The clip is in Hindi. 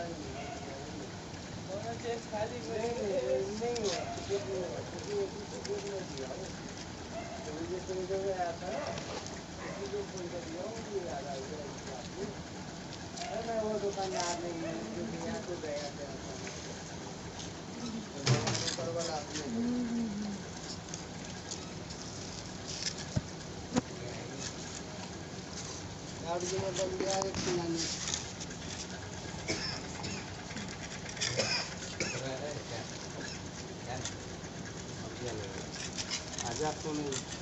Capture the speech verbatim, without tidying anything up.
खाली नहीं नहीं हुआ टिकट नहीं हुआ क्योंकि एक ही टिकट में दिया हूँ तो मुझे तो जो आया था ना इसी को फोन कर दिया हूँ कि याद आ गया अरे मैं वो दुकानदार नहीं है जो यहाँ से गया था परवल आपने गाड़ी में बन गया एक खिलाने आज आपको नहीं